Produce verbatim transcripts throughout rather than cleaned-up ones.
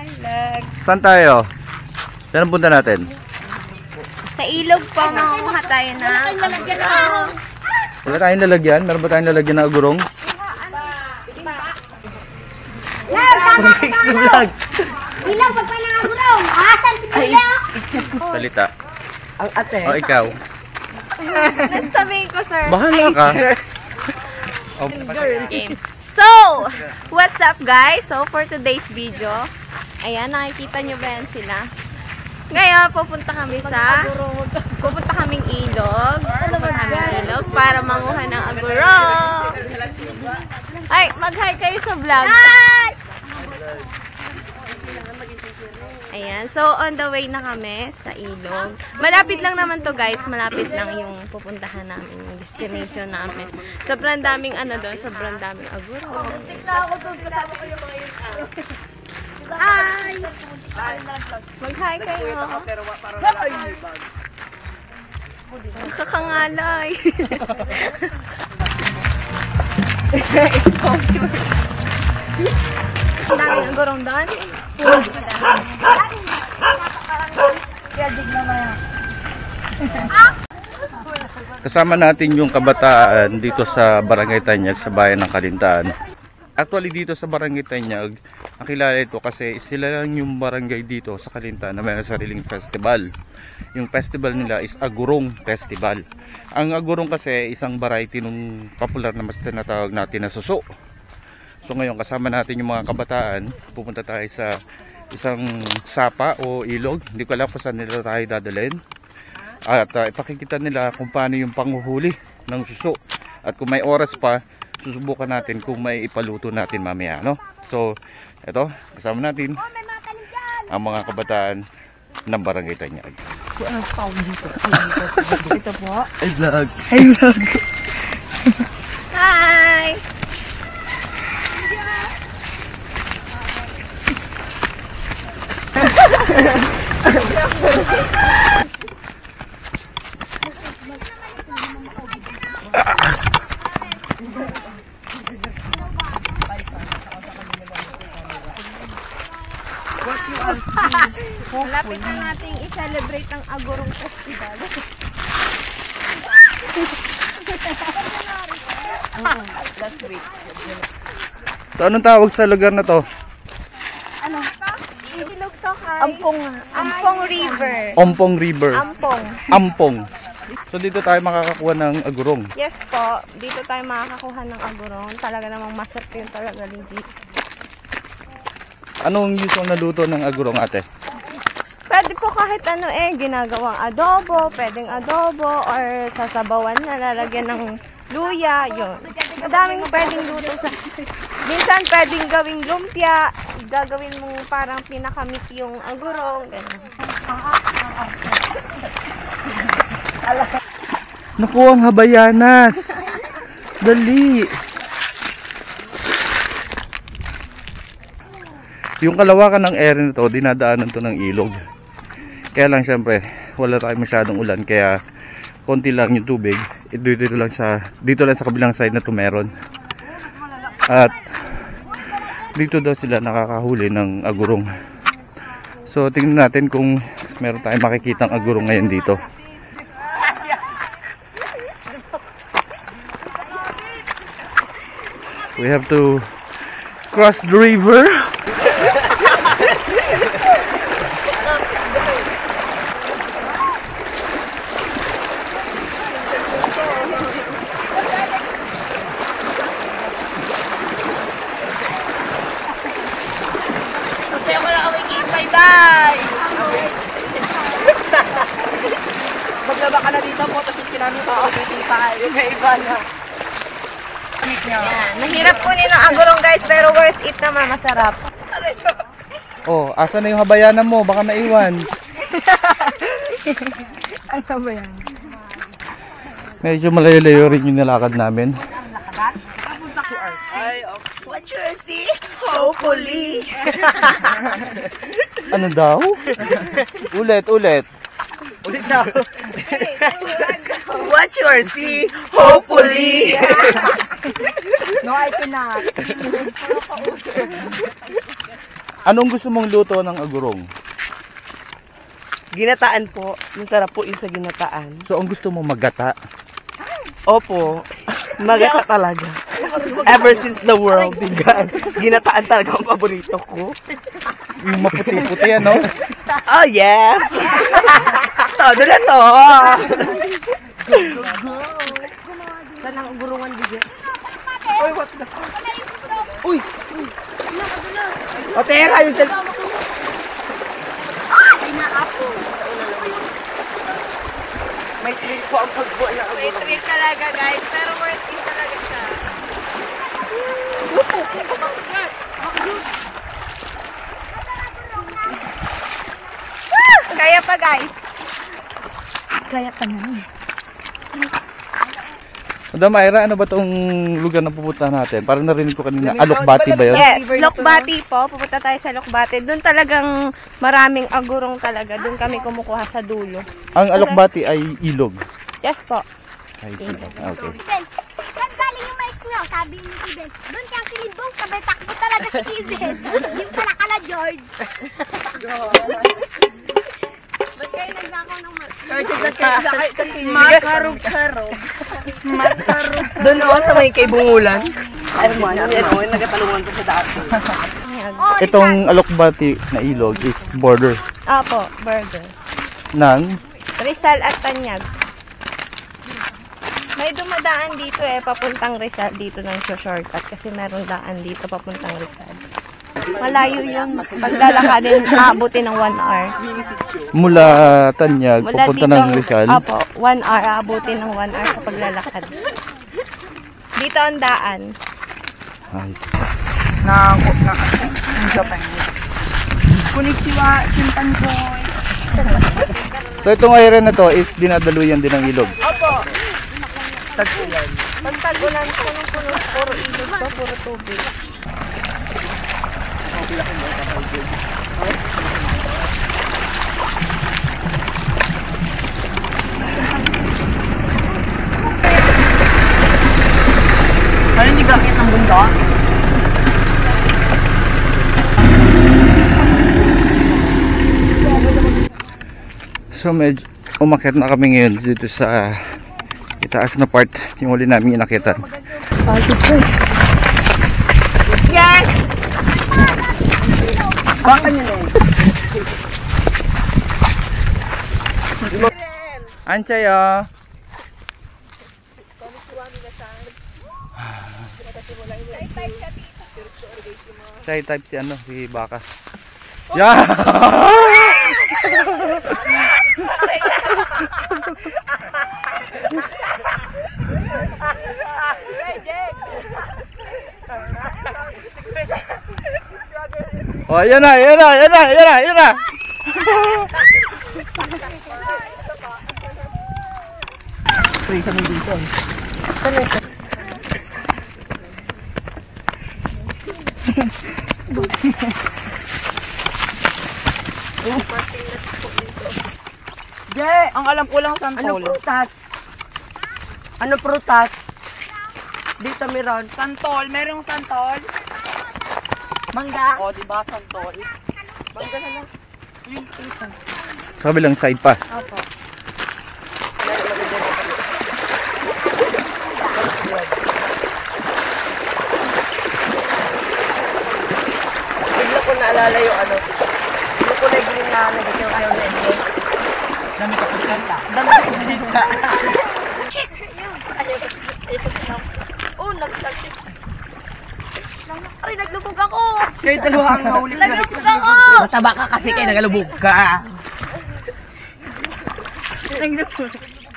Vlog. Saan tayo? Saan ang punta natin? Sa ilog po, mangunguha tayo ng agurong. Wala tayong lalagyan? Meron ba tayong lalagyan ng agurong? Vlog! Ilaw, pag pa ng agurong! Asan si Pila? Salita. Ang ate. O ikaw? Nagsabihin ko, sir. Bahala ka. Oh. Game. So, what's up guys? So, for today's video, ayan, nakikita nyo ba yan sila? Ngayon, pupunta kami sa, pupunta kaming ilog, pupunta kaming ilog para manguha ng agurong. Ay, mag-hi kayo sa vlog. Hi! Ayan, so on the way na kami sa ilog. Malapit lang naman to guys, malapit lang yung pupuntahan namin, yung destination namin. Sobrang daming ano doon, sobrang daming agurong. Tignan ako doon, kasama ko yung mga yun. Hi! Mag-hi kayo. Kakangalay. Exposure. Ang daming agurong doon. Kasama natin yung kabataan dito sa Barangay Tanyag sa bayan ng Kalintaan. Actually dito sa Barangay Tanyag, nakilala ito kasi sila lang yung barangay dito sa Kalintaan na may sariling festival. Yung festival nila is Agurong Festival. Ang agurong kasi isang variety nung popular na mas tinatawag natin na suso. So ngayon kasama natin yung mga kabataan, pupunta tayo sa isang sapa o ilog. Hindi ko alam kung saan nila tayo dadalhin. At uh, ipakikita nila kung paano yung panguhuli ng suso. At kung may oras pa, susubukan natin kung may ipaluto natin mamaya, no? So, eto, kasama natin ang mga kabataan ng Barangay Tanyag. Ito po. Ay vlog! Ay vlog! Hi! Malapit na nating i-celebrate ang Agurong Festival. Last week. So, anong tawag sa lugar na to? Ano? Ilog to, Kai. Ampong. Ampong River. Ompong River. Ampong. Ampong. So dito tayo makakakuha ng agurong. Yes po, dito tayo makakakuha ng agurong. Talaga namang masarap yun talaga legit. Anong usual na luto ng agurong, ate? Pwede po kahit ano eh, ginagawang adobo, pwedeng adobo, or sasabawan na lalagyan ng luya, yun. Madaming pwedeng luto sa... Minsan pwedeng gawing lumpia, gagawin mong parang pinakamit yung agurong, ganyan. Naku, ang habayanas! Dali! Yung kalawakan ng area nito, dinadaanan to ng ilog. Kaya lang syempre, wala tayong masyadong ulan, kaya konti lang yung tubig. Ito dito lang sa dito lang sa kabilang side na to meron. At dito daw sila nakakahuli ng agurong. So tingnan natin kung meron tayong makikitang agurong ngayon dito. We have to cross the river. Bye! Maglaba ka na dito po, tapos kinami ko ako dito tayo. May iba na. Yan. Mahirap kunin ang agurong guys, pero worth it naman, masarap. Oh, asa na yung habayanan mo? Baka naiwan. Ang sabayan. Medyo malayo-layo rin yung nilakad namin. What you see? Hopefully. Ano daw? Ulit, ulit. Ulit daw. What you see? Hopefully. No, I cannot. Anong gusto mong luto ng agurong? Ginataan po. Masarap po yung sa ginataan. So, ang gusto mo magata? Opo. Magata talaga. Ever since the world began. Ginataan talaga ang paborito ko. Yung maputi-puti, ano? Oh, yes! Todo na to! Saan ang gurungan bigyan? Uy, what the... Uy! O, tera, yung tel... May trick po ang pagbuo na May treat talaga guys, pero worth it talaga siya. Woo! Kaya pa guys. Kaya pa na. Madam Ira, ano ba tong lugar na pupuntahan natin? Parang narinig ko kanina, Alokbati ba yun? Yes, Lokbati po. Pupunta tayo sa Lokbati. Doon talagang maraming agurong talaga. Doon kami kumukuha sa dulo. Ang Alokbati ay ilog. Yes po. Ay, sige. Okay. Ibel, saan galing yung mais nyo? Sabi ni Ibel, doon kang silibong, sabay takbo talaga si Ibel. Yung pala kala George. Ba't kayo nagnakaw ng mas? Makarog-karog. Makarog. Doon ako sa may kay Bungulan. Ay, man, ano yun, nagatalungan ko sa dati. Oh, Itong Alokbati na ilog is border Apo, burger. ng Rizal at Tanyag. May dumadaan dito eh, papuntang Rizal dito ng shortcut kasi meron daan dito papuntang Rizal. Malayo yun. Paglalakadin, aabutin ng one hour. mula Tanyag, Mula papunta dito, ng Rizal. Apo, one hour, aabutin ng one hour sa paglalakad. Dito ang daan. Nice. Na, na, na, Japanese. Konnichiwa, Chimpanzoy. So itong area na to is dinadaluyan din ng ilog. Opo. Tagpulan. Pag tag-ulan, punong-puno, puro ilog to, puro tubig. Ano hindi bakit ng bundok? So medyo umakyat na kami ngayon dito sa itaas na part yung huli namin inakyatan. Yes! Baka nyo na eh. Anchayo! Say type si ano, si Baka. Yeah! Oh, yan na, yan na, yan na, yan na, yan na. Pwede kami dito. Yeah, ang alam ko lang santol. Ano prutas? Ano prutas? Dito meron. Santol, merong santol. Mangga. O, diba santol? Mangga na lang. Yung ito. Sa kabilang side pa. Opo. Bigla ko naalala yung ano. Yung kulay green na nagiging yung ayaw na ito. Dami ka pagkanta. Dami ka pagkanta. Oh, nagsaltik. Ay, naglubog ako! Kayo dalawa ang nahuli. Naglubog ako! Mataba ka kasi kayo nagalubog ka. Naglubog.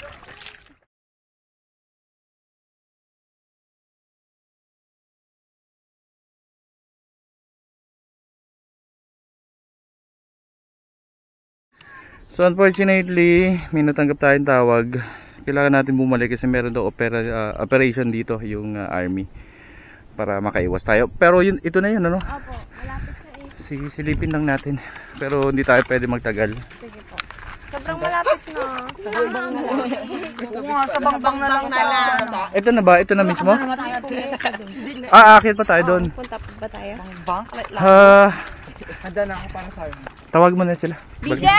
So unfortunately, may natanggap tayong tawag. Kailangan natin bumalik kasi meron daw opera, uh, operation dito yung uh, army para makaiwas tayo. Pero yun, ito na yun, ano? Opo, malapit na eh. Sisilipin lang natin. Pero hindi tayo pwede magtagal. Sige po. Sobrang malapit na. Oo nga, sa bangbang na lang na lang. Ito na ba? Ito na mismo? Ah, akit pa tayo doon. Punta pa ba tayo? Bangbang? Ah, Handa na ako para sa'yo. tawag mo na sila. B J!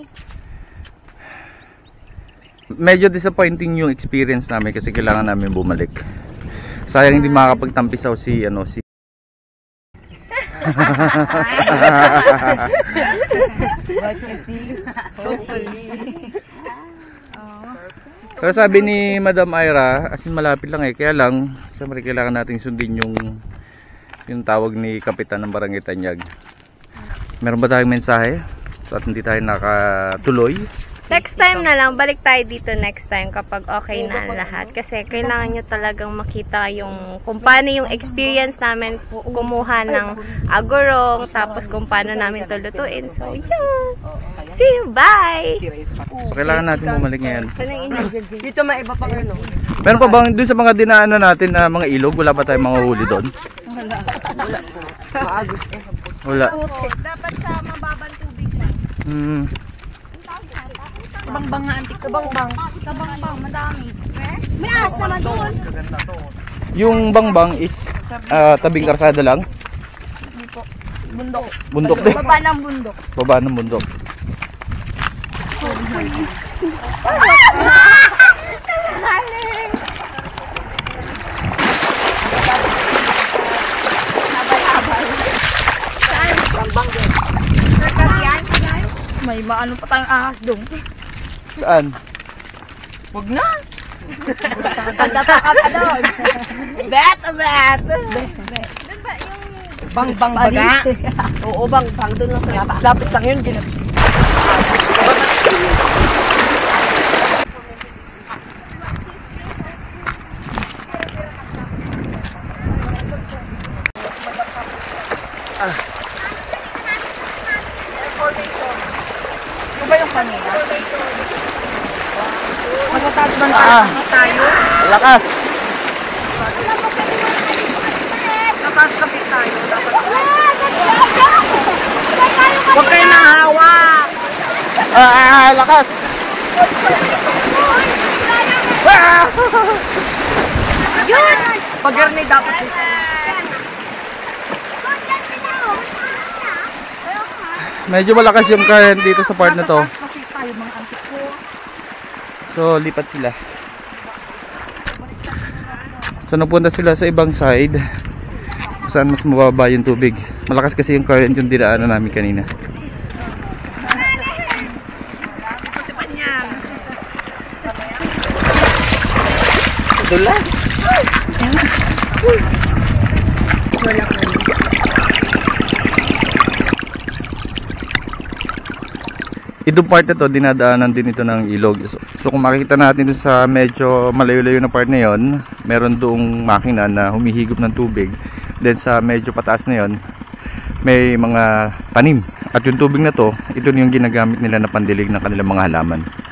Medyo disappointing yung experience namin kasi kailangan namin bumalik. Sayang hindi makakapagtampisaw si ano si Pero sabi ni Madam Ira, as in malapit lang eh. Kaya lang, siyempre kailangan nating sundin yung yung tawag ni Kapitan ng Barangay Tanyag. Meron ba tayong mensahe? So at hindi tayo nakatuloy. Next time na lang, balik tayo dito next time kapag okay na ang lahat. Kasi kailangan nyo talagang makita yung kung paano yung experience namin kumuha ng agurong, tapos kung paano namin tulutuin. So, yun! See you! Bye! So kailangan natin bumalik ngayon. Dito may iba pang ano. Meron pa bang dun sa mga dinaanan natin na mga ilog? Wala pa tayong mga huli doon? Maagos eh. Wala. Dapat sa mababang tubig lang. Hmm. Bangbang nga, antik. Bangbang. Sa bangbang, madami. May ahas naman doon. Yung bangbang is ah, tabing karsada lang? Bundok. Bundok din. Baba ng bundok. Baba ng bundok. May maano pa tayong ahas doon. Saan? Wag na. Pagdapa ka pa doon. Bet, bet. Bangbang baga. Oo, bangbang. Doon lang sa lapit lang yun. Ginap. Ah. Ano ba yung kanina? Magtataas ba Ah. tayo? Lakas! Takas kapit tayo. Dapat huwag kayo nahawa. Ah, ah, ah, lakas! Ah! Yun! Pag-gurney dapat dito. Medyo malakas yung current dito sa part na to. Kapit tayo mga antik ko. So, lipat sila. So, napunta sila sa ibang side. Kung saan mas mababa yung tubig. Malakas kasi yung current yung dinaanan namin kanina. Dulas! Itong part na to, dinadaanan din ito ng ilog. So, so kung makikita natin dun sa medyo malayo-layo na part na yon, meron doong makina na humihigop ng tubig. Then sa medyo pataas na yon, may mga tanim. At yung tubig na to, ito yung ginagamit nila na pandilig ng kanilang mga halaman.